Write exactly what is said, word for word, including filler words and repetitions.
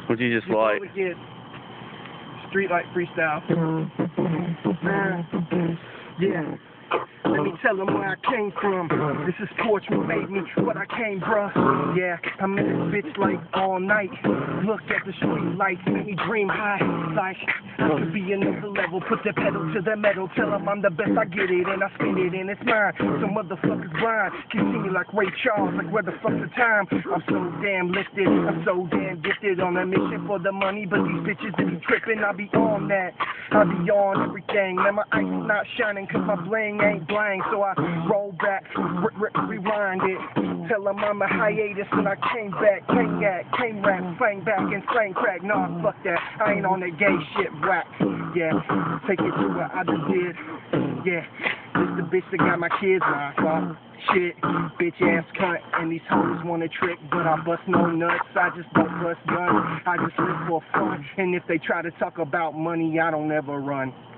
What'd you just You like? probably get street like freestyle. Yeah. Let me tell them where I came from. This is porch what made me what I came, bruh. Yeah, I'm in this bitch like all night. Look at the street lights, make me dream high. Like I could be another level. Put the pedal to the metal. Tell them I'm the best. I get it and I spend it and it's mine. Some motherfuckers blind. Can see me like Ray Charles. Like where the fuck's the time? I'm so damn lifted. I'm so damn gifted on a mission for the money. But these bitches that be tripping, I be on that. I be on everything. Man, my ice is not shining cause my bling ain't blind. So I roll back, re re rewind it. Tell them I'm a hiatus and I came back. Came back, came rap, slang back and slang crack. Nah, fuck that. I ain't on that gay shit whack. Yeah, take it to what I just did. Yeah, this the bitch that got my kids locked up. Shit, bitch ass cunt, and these hoes wanna trick, but I bust no nuts, I just don't bust guns, I just live for fun, and if they try to talk about money, I don't ever run.